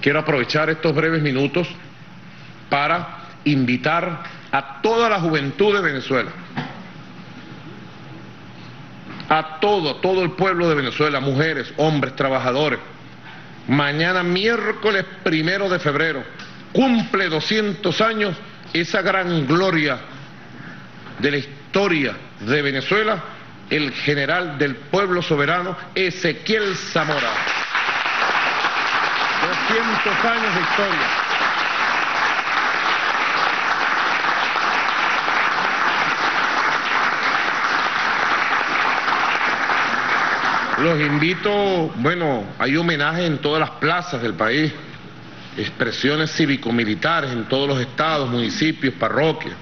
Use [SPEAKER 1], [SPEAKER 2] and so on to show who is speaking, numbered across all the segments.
[SPEAKER 1] quiero aprovechar estos breves minutos para invitar a toda la juventud de Venezuela, a todo el pueblo de Venezuela, mujeres, hombres, trabajadores. Mañana, miércoles 1 de febrero, cumple 200 años esa gran gloria de la historia de Venezuela, el general del pueblo soberano, Ezequiel Zamora. 200 años de historia. Los invito, bueno, hay homenajes en todas las plazas del país, expresiones cívico-militares en todos los estados, municipios, parroquias.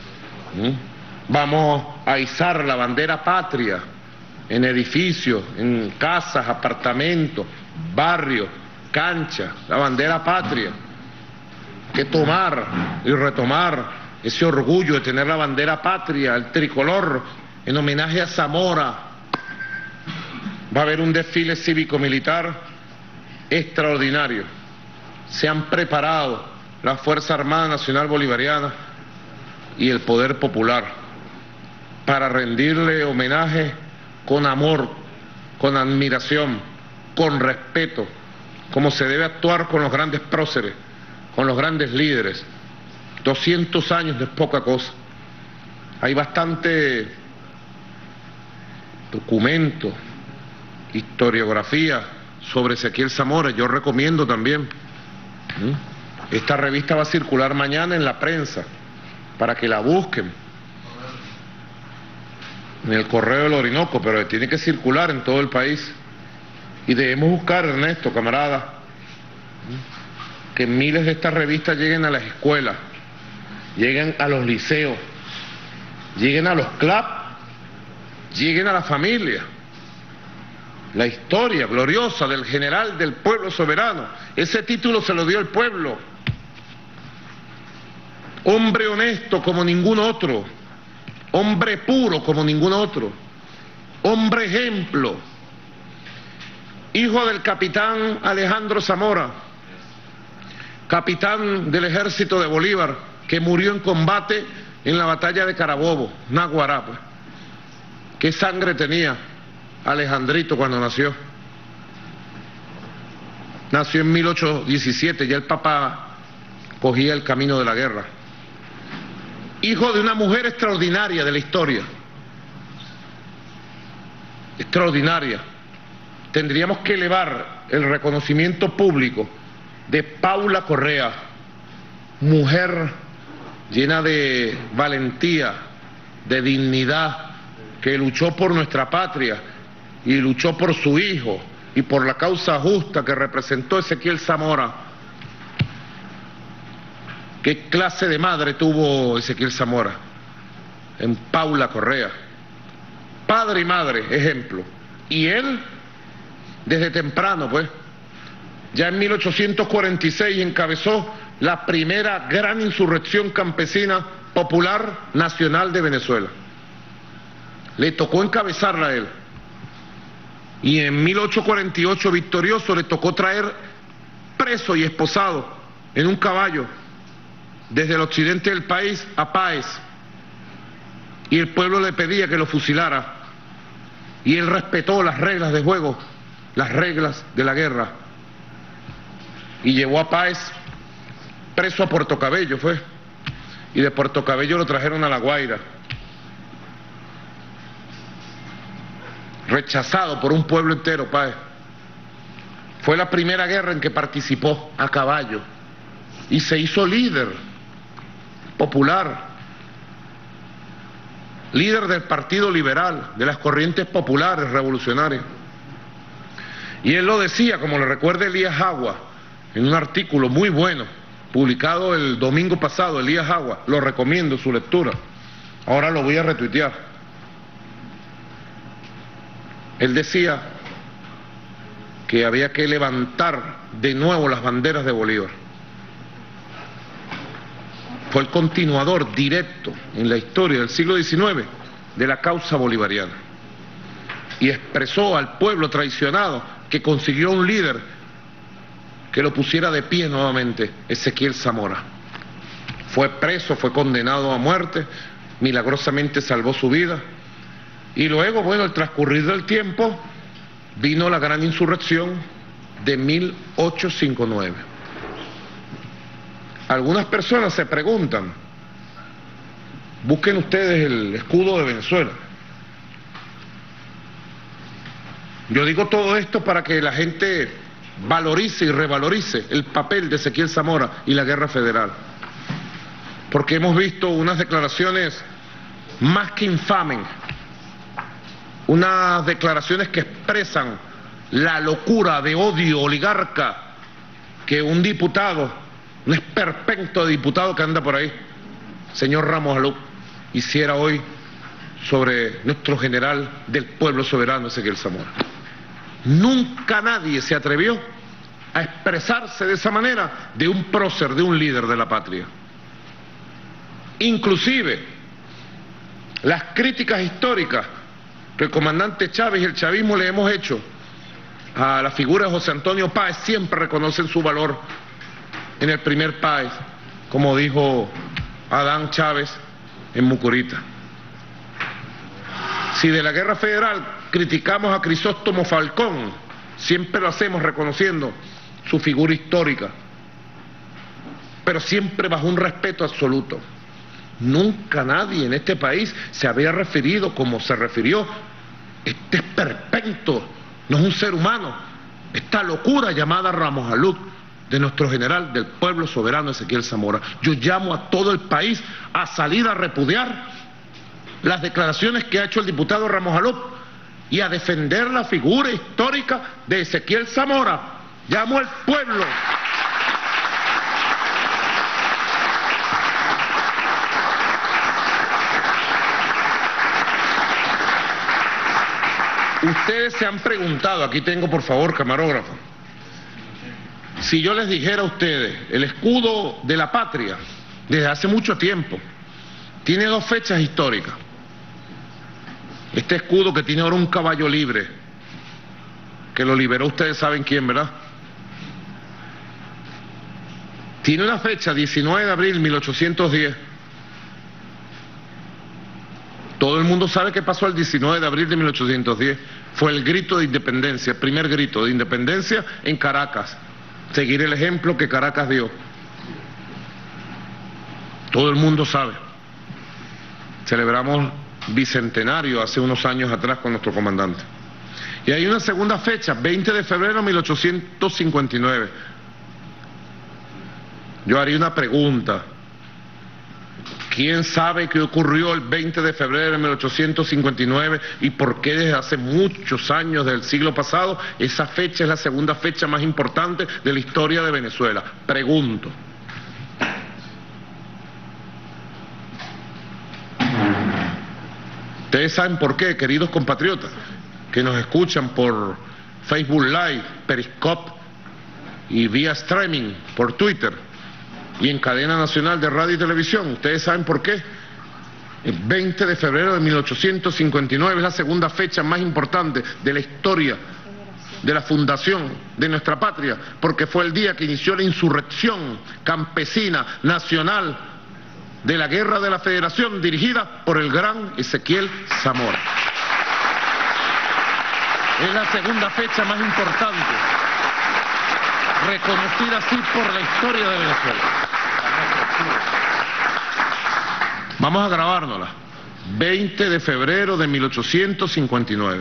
[SPEAKER 1] Vamos a izar la bandera patria en edificios, en casas, apartamentos, barrios, canchas, la bandera patria. Hay que tomar y retomar ese orgullo de tener la bandera patria, el tricolor, en homenaje a Zamora. Va a haber un desfile cívico-militar extraordinario. Se han preparado la Fuerza Armada Nacional Bolivariana y el Poder Popular para rendirle homenaje con amor, con admiración, con respeto, como se debe actuar con los grandes próceres, con los grandes líderes. 200 años no es poca cosa. Hay bastante documento, historiografía sobre Ezequiel Zamora. Yo recomiendo también. Esta revista va a circular mañana en la prensa para que la busquen en el Correo del Orinoco, pero tiene que circular en todo el país. Y debemos buscar, Ernesto, camarada, que miles de estas revistas lleguen a las escuelas, lleguen a los liceos, lleguen a los clubs, lleguen a la familia. La historia gloriosa del general del pueblo soberano, ese título se lo dio el pueblo. Hombre honesto como ningún otro, hombre puro como ningún otro, hombre ejemplo, hijo del capitán Alejandro Zamora, capitán del ejército de Bolívar, que murió en combate en la batalla de Carabobo, Naguará. ¿Qué sangre tenía Alejandrito cuando nació? Nació en 1817, ya el papá cogía el camino de la guerra. Hijo de una mujer extraordinaria de la historia. Extraordinaria. Tendríamos que elevar el reconocimiento público de Paula Correa, mujer llena de valentía, de dignidad, que luchó por nuestra patria y luchó por su hijo y por la causa justa que representó Ezequiel Zamora. ¿Qué clase de madre tuvo Ezequiel Zamora? En Paula Correa. Padre y madre, ejemplo. Y él, desde temprano, pues, ya en 1846 encabezó la primera gran insurrección campesina popular nacional de Venezuela. Le tocó encabezarla a él. Y en 1848, victorioso, le tocó traer preso y esposado en un caballo desde el occidente del país a Páez, y el pueblo le pedía que lo fusilara, y él respetó las reglas de juego, las reglas de la guerra, y llevó a Páez preso a Puerto Cabello, y de Puerto Cabello lo trajeron a La Guaira, rechazado por un pueblo entero. Páez fue la primera guerra en que participó a caballo y se hizo líder popular, líder del Partido Liberal, de las corrientes populares revolucionarias. Y él lo decía, como le recuerda Elías Agua, en un artículo muy bueno, publicado el domingo pasado. Elías Agua, lo recomiendo su lectura, ahora lo voy a retuitear. Él decía que había que levantar de nuevo las banderas de Bolívar. Fue el continuador directo en la historia del siglo XIX de la causa bolivariana. Y expresó al pueblo traicionado que consiguió un líder que lo pusiera de pie nuevamente Ezequiel Zamora. Fue preso, fue condenado a muerte, milagrosamente salvó su vida. Y luego, bueno, al transcurrir del tiempo, vino la gran insurrección de 1859. Algunas personas se preguntan, busquen ustedes el escudo de Venezuela. Yo digo todo esto para que la gente valorice y revalorice el papel de Ezequiel Zamora y la guerra federal. Porque hemos visto unas declaraciones más que infames, unas declaraciones que expresan la locura de odio oligarca que un diputado, un esperpento de diputado que anda por ahí, señor Ramos Aluc, hiciera hoy sobre nuestro general del pueblo soberano, Ezequiel Zamora. Nunca nadie se atrevió a expresarse de esa manera de un prócer, de un líder de la patria. Inclusive, las críticas históricas que el comandante Chávez y el chavismo le hemos hecho a la figura de José Antonio Páez siempre reconocen su valor en el primer Páez, como dijo Adán Chávez en Mucurita. Si de la guerra federal criticamos a Crisóstomo Falcón, siempre lo hacemos reconociendo su figura histórica, pero siempre bajo un respeto absoluto. Nunca nadie en este país se había referido como se refirió este esperpento, no es un ser humano, esta locura llamada Ramos Aluc, de nuestro general del pueblo soberano Ezequiel Zamora. Yo llamo a todo el país a salir a repudiar las declaraciones que ha hecho el diputado Ramos Aluc y a defender la figura histórica de Ezequiel Zamora. Llamo al pueblo. Ustedes se han preguntado, aquí tengo por favor camarógrafo, si yo les dijera a ustedes, el escudo de la patria, desde hace mucho tiempo, tiene dos fechas históricas. Este escudo que tiene ahora un caballo libre, que lo liberó ustedes saben quién, ¿verdad? Tiene una fecha, 19 de abril de 1810. Todo el mundo sabe qué pasó el 19 de abril de 1810. Fue el grito de independencia, el primer grito de independencia en Caracas. Seguir el ejemplo que Caracas dio. Todo el mundo sabe. Celebramos bicentenario hace unos años atrás con nuestro comandante. Y hay una segunda fecha, 20 de febrero de 1859. Yo haría una pregunta. ¿Quién sabe qué ocurrió el 20 de febrero de 1859 y por qué desde hace muchos años del siglo pasado esa fecha es la segunda fecha más importante de la historia de Venezuela? Pregunto. Ustedes saben por qué, queridos compatriotas, que nos escuchan por Facebook Live, Periscope y vía streaming por Twitter y en cadena nacional de radio y televisión. ¿Ustedes saben por qué? El 20 de febrero de 1859 es la segunda fecha más importante de la historia de la fundación de nuestra patria, porque fue el día que inició la insurrección campesina nacional de la guerra de la Federación dirigida por el gran Ezequiel Zamora. Es la segunda fecha más importante, reconocida así por la historia de Venezuela. Vamos a grabárnosla. 20 de febrero de 1859.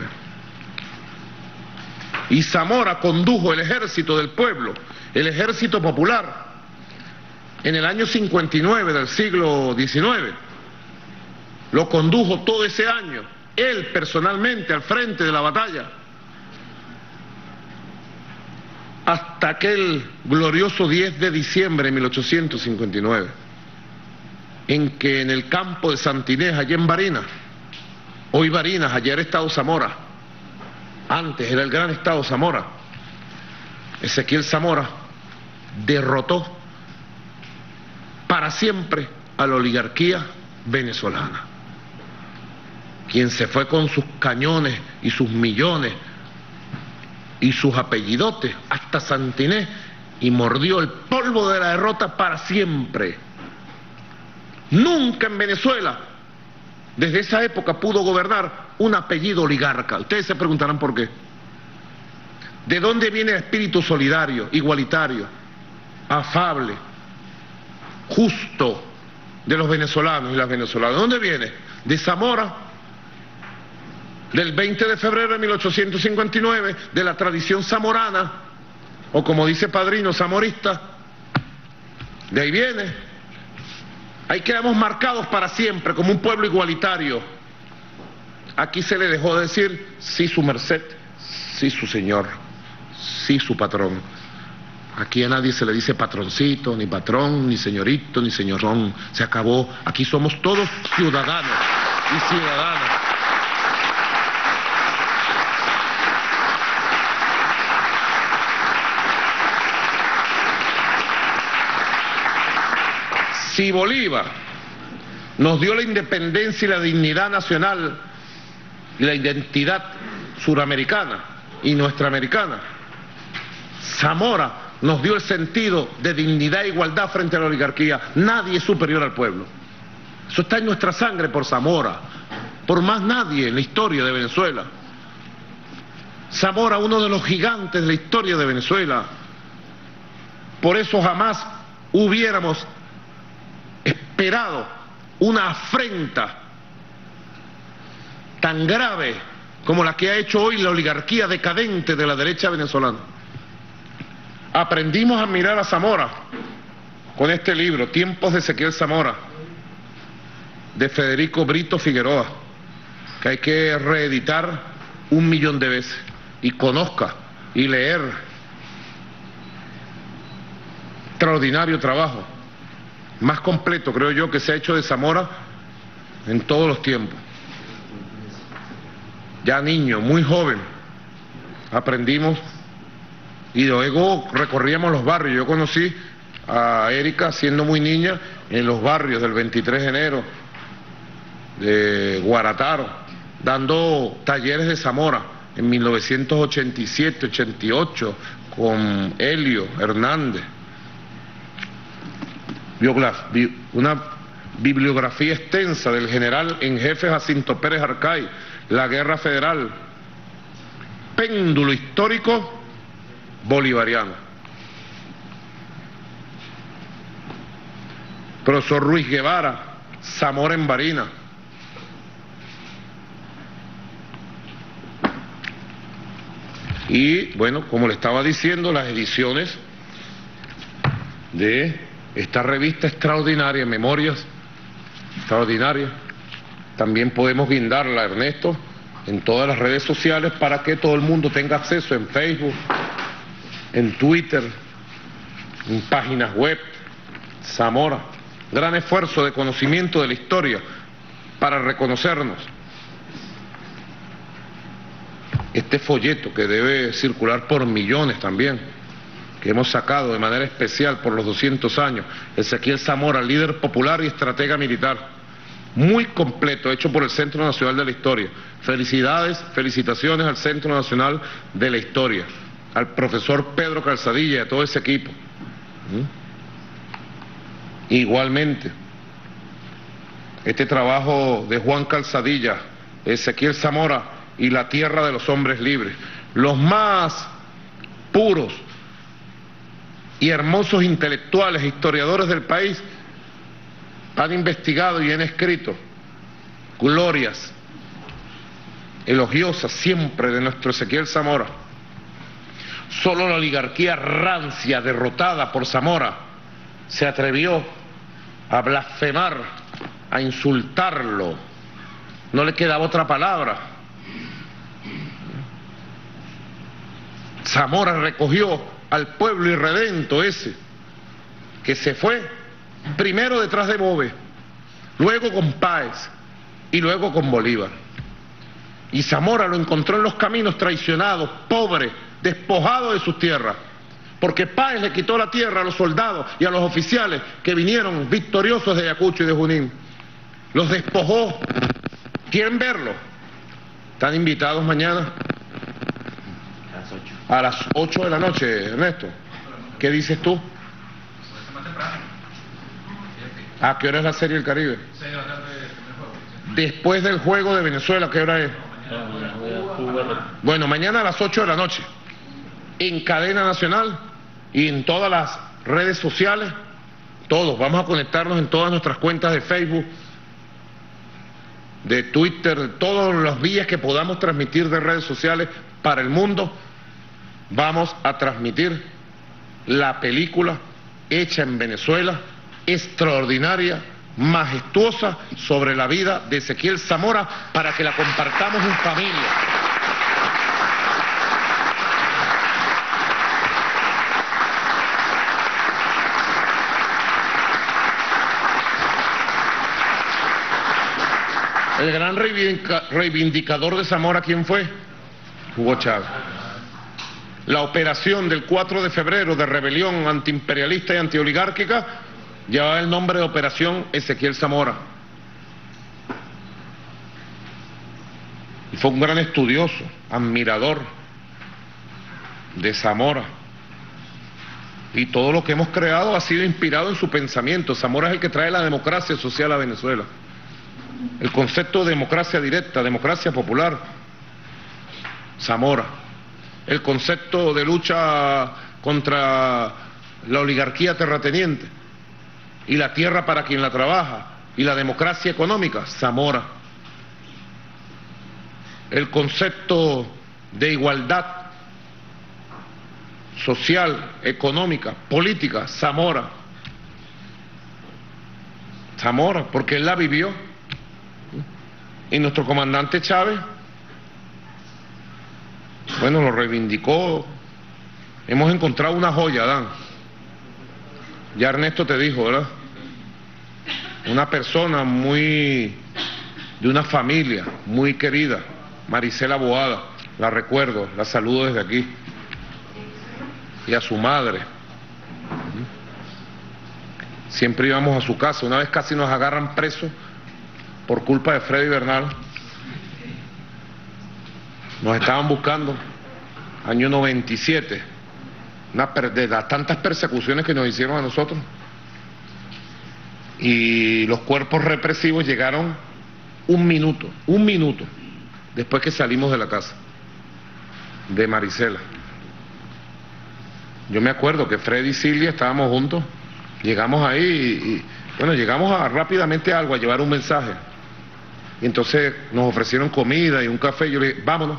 [SPEAKER 1] Y Zamora condujo el ejército del pueblo, el ejército popular, en el año 59 del siglo XIX. Lo condujo todo ese año, él personalmente al frente de la batalla, hasta aquel glorioso 10 de diciembre de 1859, en que en el campo de Santinés, allá en Barinas, hoy Barinas, ayer Estado Zamora, antes era el gran Estado Zamora, Ezequiel Zamora derrotó para siempre a la oligarquía venezolana, quien se fue con sus cañones y sus millones y sus apellidotes hasta Santinés y mordió el polvo de la derrota para siempre. Nunca en Venezuela, desde esa época, pudo gobernar un apellido oligarca. Ustedes se preguntarán por qué. ¿De dónde viene el espíritu solidario, igualitario, afable, justo de los venezolanos y las venezolanas? ¿De dónde viene? De Zamora, del 20 de febrero de 1859, de la tradición zamorana, o como dice Padrino, zamorista. De ahí viene. Ahí quedamos marcados para siempre como un pueblo igualitario. Aquí se le dejó de decir sí su merced, sí su señor, sí su patrón. Aquí a nadie se le dice patroncito, ni patrón, ni señorito, ni señorón. Se acabó. Aquí somos todos ciudadanos y ciudadanas. Si Bolívar nos dio la independencia y la dignidad nacional y la identidad suramericana y nuestra americana, Zamora nos dio el sentido de dignidad e igualdad frente a la oligarquía. Nadie es superior al pueblo. Eso está en nuestra sangre por Zamora, por más nadie en la historia de Venezuela. Zamora, uno de los gigantes de la historia de Venezuela. Por eso jamás hubiéramos esperado una afrenta tan grave como la que ha hecho hoy la oligarquía decadente de la derecha venezolana. Aprendimos a mirar a Zamora con este libro, Tiempos de Ezequiel Zamora, de Federico Brito Figueroa, que hay que reeditar 1.000.000 de veces y conozca y leer. Extraordinario trabajo, más completo creo yo que se ha hecho de Zamora en todos los tiempos. Ya niño, muy joven, aprendimos y luego recorríamos los barrios. Yo conocí a Erika siendo muy niña en los barrios del 23 de enero, de Guarataro, dando talleres de Zamora en 1987-88 con Helio Hernández. Una bibliografía extensa del general en jefe Jacinto Pérez Arcay, la Guerra Federal, péndulo histórico bolivariano. Profesor Ruiz Guevara, Zamora en Barinas. Y bueno, como le estaba diciendo, las ediciones de esta revista extraordinaria, Memorias Extraordinarias, también podemos guindarla, Ernesto, en todas las redes sociales para que todo el mundo tenga acceso, en Facebook, en Twitter, en páginas web. Zamora, gran esfuerzo de conocimiento de la historia para reconocernos. Este folleto que debe circular por millones también, que hemos sacado de manera especial por los 200 años, Ezequiel Zamora, líder popular y estratega militar, muy completo, hecho por el Centro Nacional de la Historia. Felicidades, felicitaciones al Centro Nacional de la Historia, al profesor Pedro Calzadilla y a todo ese equipo. Igualmente, este trabajo de Juan Calzadilla, Ezequiel Zamora y la tierra de los hombres libres, los más puros y hermosos intelectuales e historiadores del país han investigado y han escrito glorias elogiosas siempre de nuestro Ezequiel Zamora. Solo la oligarquía rancia, derrotada por Zamora, se atrevió a blasfemar, a insultarlo. No le quedaba otra palabra. Zamora recogió al pueblo irredento ese, que se fue primero detrás de Bove, luego con Páez y luego con Bolívar. Y Zamora lo encontró en los caminos traicionado, pobre, despojado de sus tierras, porque Páez le quitó la tierra a los soldados y a los oficiales que vinieron victoriosos de Ayacucho y de Junín. Los despojó. ¿Quieren verlo? ¿Están invitados mañana? A las 8 de la noche, Ernesto. ¿Qué dices tú? ¿A qué hora es la Serie del Caribe? Después del juego de Venezuela, ¿qué hora es? Bueno, mañana a las 8 de la noche, en cadena nacional y en todas las redes sociales, todos, vamos a conectarnos en todas nuestras cuentas de Facebook, de Twitter, de todas las vías que podamos transmitir de redes sociales para el mundo. Vamos a transmitir la película hecha en Venezuela, extraordinaria, majestuosa, sobre la vida de Ezequiel Zamora, para que la compartamos en familia. El gran reivindicador de Zamora, ¿quién fue? Hugo Chávez. La operación del 4 de febrero de rebelión antiimperialista y antioligárquica llevaba el nombre de Operación Ezequiel Zamora. Y fue un gran estudioso, admirador de Zamora. Y todo lo que hemos creado ha sido inspirado en su pensamiento. Zamora es el que trae la democracia social a Venezuela. El concepto de democracia directa, democracia popular, Zamora. El concepto de lucha contra la oligarquía terrateniente y la tierra para quien la trabaja y la democracia económica, Zamora. El concepto de igualdad social, económica, política, Zamora. Zamora, porque él la vivió. Y nuestro comandante Chávez, bueno, lo reivindicó. Hemos encontrado una joya, Adán. Ya Ernesto te dijo, ¿verdad? Una persona de una familia muy querida, Marisela Boada, la recuerdo, la saludo desde aquí. Y a su madre. Siempre íbamos a su casa. Una vez casi nos agarran presos por culpa de Freddy Bernal. Nos estaban buscando, año 97, de las tantas persecuciones que nos hicieron a nosotros. Y los cuerpos represivos llegaron un minuto, después que salimos de la casa de Marisela. Yo me acuerdo que Freddy y Silvia estábamos juntos, llegamos ahí bueno, llegamos rápidamente a llevar un mensaje. Y entonces nos ofrecieron comida y un café. Yo le dije, vámonos,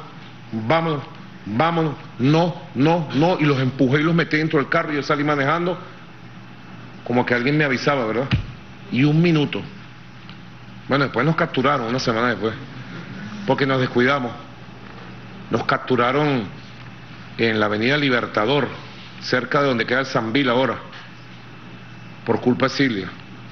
[SPEAKER 1] no. Y los empujé y los metí dentro del carro y yo salí manejando como que alguien me avisaba, ¿verdad? Y un minuto. Bueno, después nos capturaron, una semana después, porque nos descuidamos. Nos capturaron en la avenida Libertador, cerca de donde queda el Sambil ahora, por culpa de Silvia.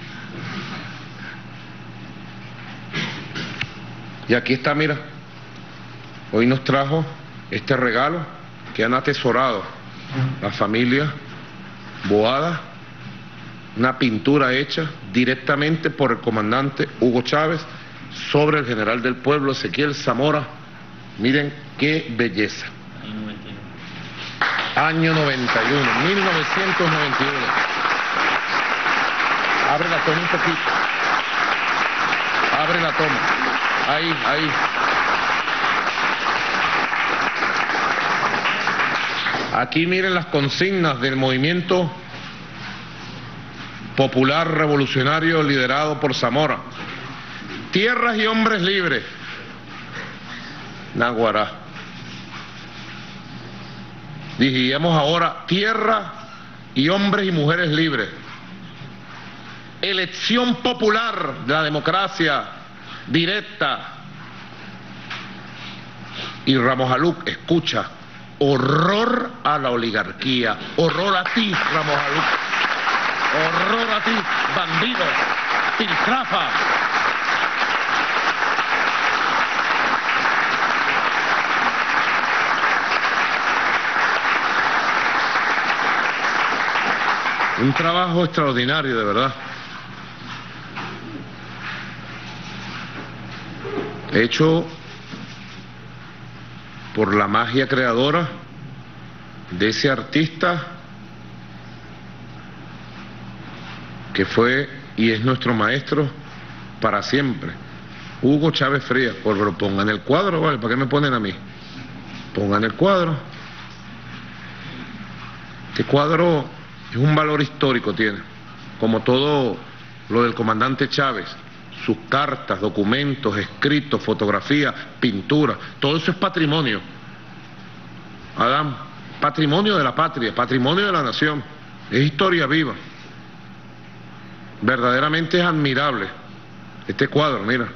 [SPEAKER 1] Y aquí está, mira, hoy nos trajo este regalo que han atesorado la familia Boada, una pintura hecha directamente por el comandante Hugo Chávez sobre el general del pueblo Ezequiel Zamora. Miren qué belleza. Año 91, 1991. Abre la toma un poquito. Abre la toma. Ahí. Aquí miren las consignas del movimiento popular revolucionario liderado por Zamora. Tierras y hombres libres. Naguará. Dijimos ahora tierra y hombres y mujeres libres. Elección popular de la democracia directa. Y Ramos Aluc, escucha, horror a la oligarquía, horror a ti, Ramos Aluc, horror a ti, bandido, piltrafa. Un trabajo extraordinario, de verdad. Hecho por la magia creadora de ese artista que fue y es nuestro maestro para siempre. Hugo Chávez Frías, pero pongan el cuadro, ¿vale? ¿Para qué me ponen a mí? Pongan el cuadro. Este cuadro es un valor histórico, tiene, como todo lo del comandante Chávez, sus cartas, documentos, escritos, fotografías, pinturas, todo eso es patrimonio. Adán, patrimonio de la patria, patrimonio de la nación, es historia viva. Verdaderamente es admirable este cuadro, mira,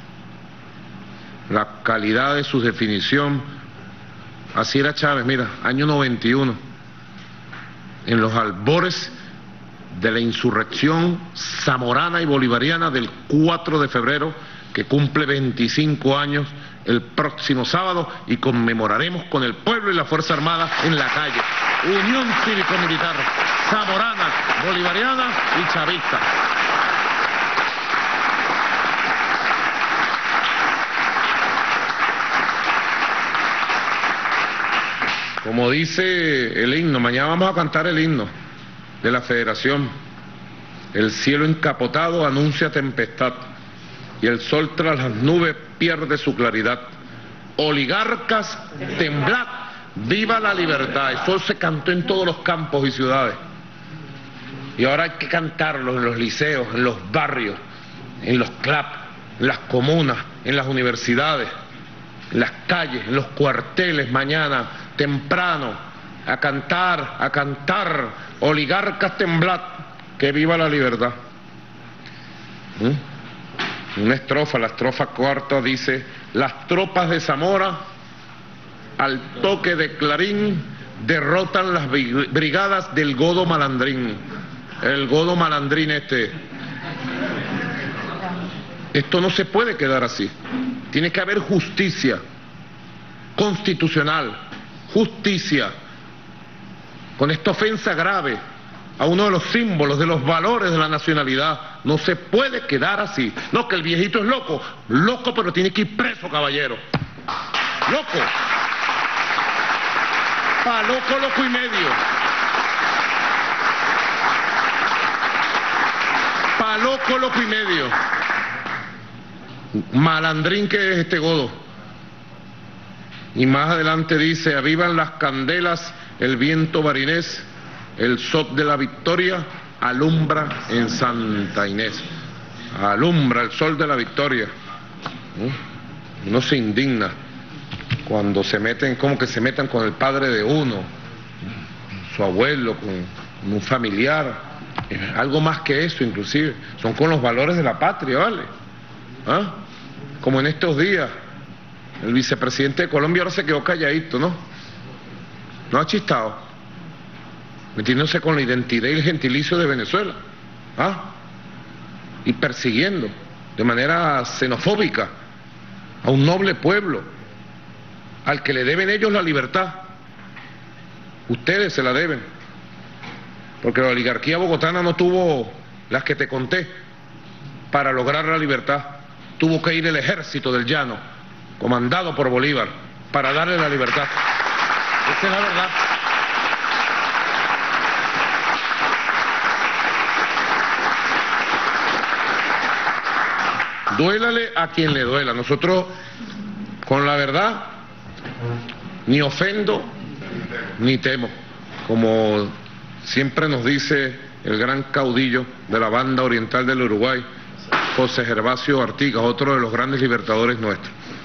[SPEAKER 1] la calidad de su definición. Así era Chávez, mira, año 91, en los albores de la insurrección zamorana y bolivariana del 4 de febrero, que cumple 25 años el próximo sábado, y conmemoraremos con el pueblo y la Fuerza Armada en la calle. Unión cívico-militar zamorana, bolivariana y chavista. Como dice el himno, mañana vamos a cantar el himno de la Federación. El cielo encapotado anuncia tempestad y el sol tras las nubes pierde su claridad. Oligarcas, temblad, viva la libertad. Eso se cantó en todos los campos y ciudades. Y ahora hay que cantarlo en los liceos, en los barrios, en los clubs, en las comunas, en las universidades, en las calles, en los cuarteles, mañana temprano, a cantar, oligarcas temblad, que viva la libertad. Una estrofa, la estrofa cuarta dice: las tropas de Zamora al toque de clarín derrotan las brigadas del Godo Malandrín. El Godo Malandrín Esto no se puede quedar así. Tiene que haber justicia constitucional, justicia con esta ofensa grave a uno de los símbolos, de los valores de la nacionalidad. No se puede quedar así. No, que el viejito es loco, loco, pero tiene que ir preso, caballero. Loco. Pa' loco, loco y medio. Pa' loco, loco y medio. Malandrín que es este Godo. Y más adelante dice: avivan las candelas, el viento barinés, el sol de la victoria alumbra en Santa Inés. Alumbra el sol de la victoria. Uno se indigna cuando se meten, como que se metan con el padre de uno, su abuelo, con un familiar. Algo más que eso, inclusive. Son con los valores de la patria, ¿vale? ¿Ah? Como en estos días, el vicepresidente de Colombia ahora se quedó calladito, ¿no? No ha chistado, metiéndose con la identidad y el gentilicio de Venezuela, ¿ah? Y persiguiendo de manera xenofóbica a un noble pueblo al que le deben ellos la libertad. Ustedes se la deben, porque la oligarquía bogotana no tuvo las que te conté para lograr la libertad. Tuvo que ir el ejército del llano, comandado por Bolívar, para darle la libertad. Esa es la verdad. Duélale a quien le duela. Nosotros, con la verdad, ni ofendo, ni temo. Como siempre nos dice el gran caudillo de la banda oriental del Uruguay, José Gervasio Artigas, otro de los grandes libertadores nuestros.